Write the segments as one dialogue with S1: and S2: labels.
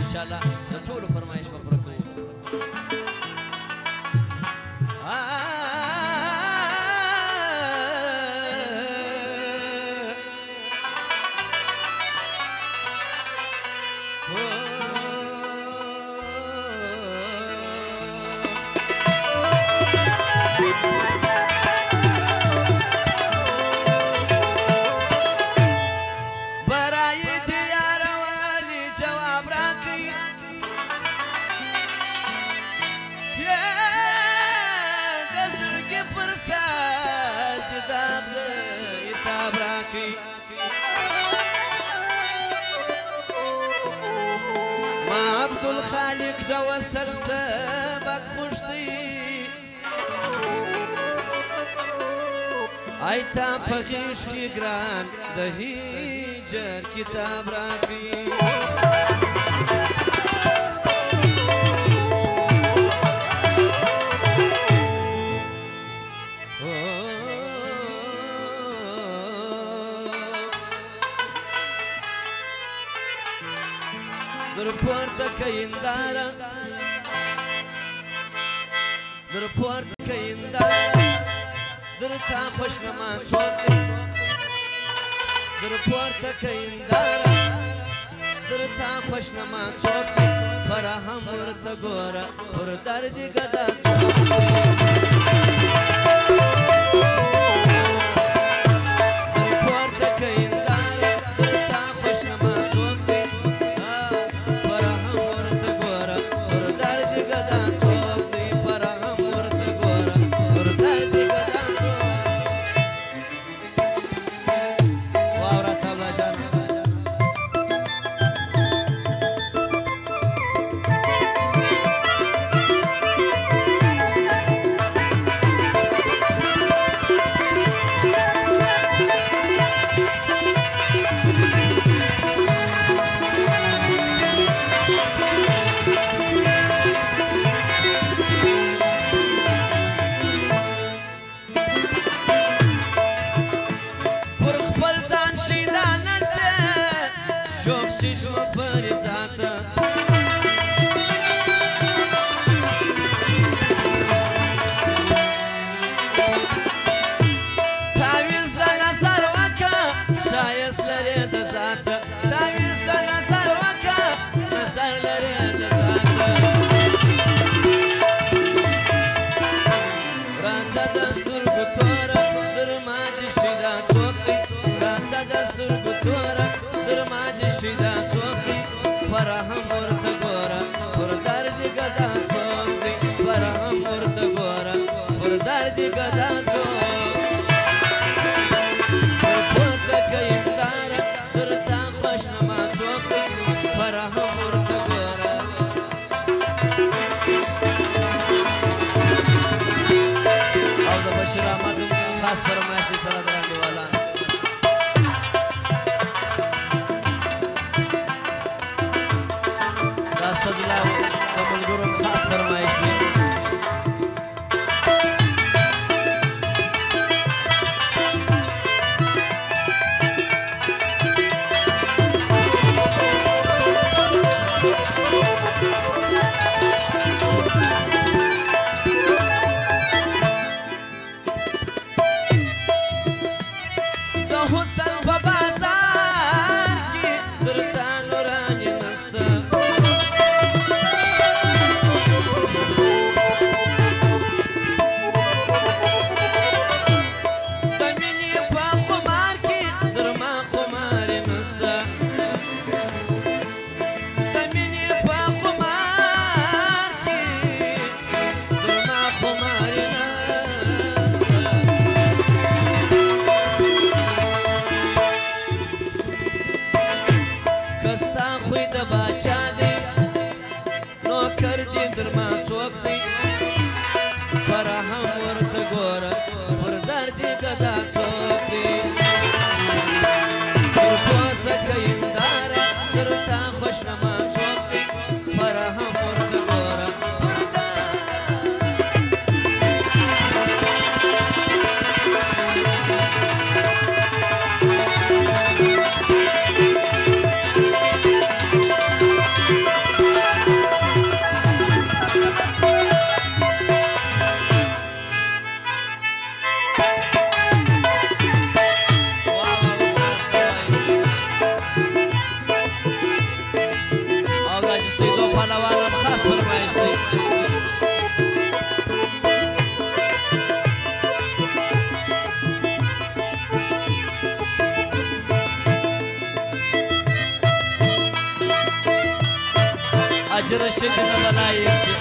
S1: انشاءالله د ټولو فرمایش به پوره کوو. ما عبدالخالق دا وصل سبق خوش دی ایتا پغیش کی گران دا هیجر کتاب راکی در پورته کیندارا در پورته کیندارا در تا خوش نما څوک دی در پورته کیندارا در تا خوش نما څوک دی پر هم ورته ګوره پر درد ګدا څوک در پورته کیندارا در تا خوش نما څوک دی چشم فریزاتا تاویز دا نظر وکا شایست لري د ذاتا تاویز دا نظر وکا نظر لري د ذاتا راځه د سترګو توره در ما دې شي دا څوک دی راځه د سترګو توره در ما دې شي دا څوک دی پر هم ورته ګوره پر درد ګدا څوک دی پر هم ورته ګوره پر درد ګدا څوک در پورته کینداره در تا خوش نما څوک دی پر هم ورته ګوره او د بشیر احمد خاص فرمایش دی سره درنډیوالان اسدالله د ملګرو خاص فرمایش دی د حسن په بازار کې درته نوراني نسته حاج رشید نه بلایې شي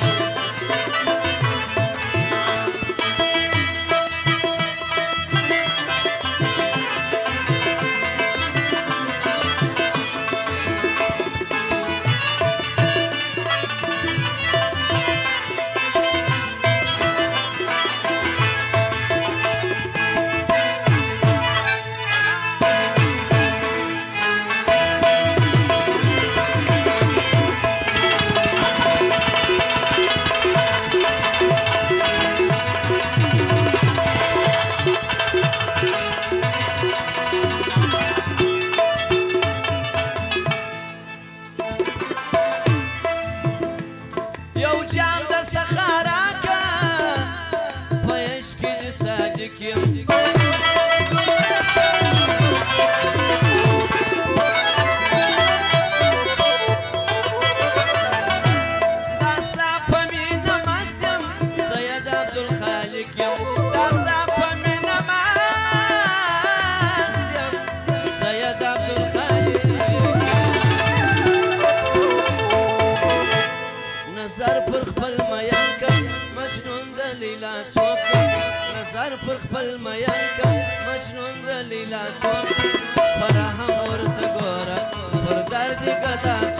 S1: نظر پر خپل میان کا مجنون د لیلا څوک فرح ورته ګوره پر درد کدا